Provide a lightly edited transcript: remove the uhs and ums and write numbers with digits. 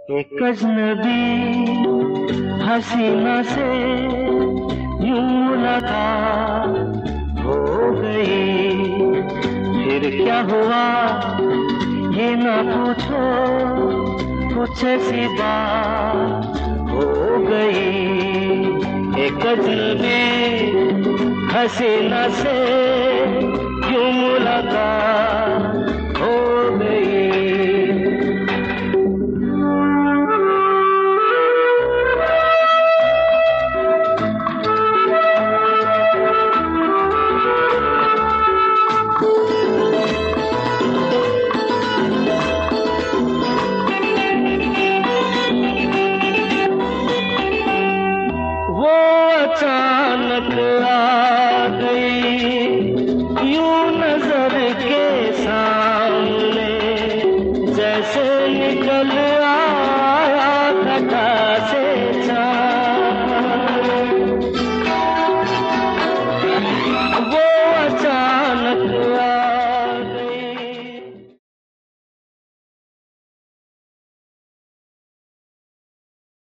एक अजनबी हसीना से यूं मुलाकात हो गई। फिर क्या हुआ ये ना पूछो, कुछ ऐसी बात हो गई। एक अजनबी हसीना से यूं मुलाकात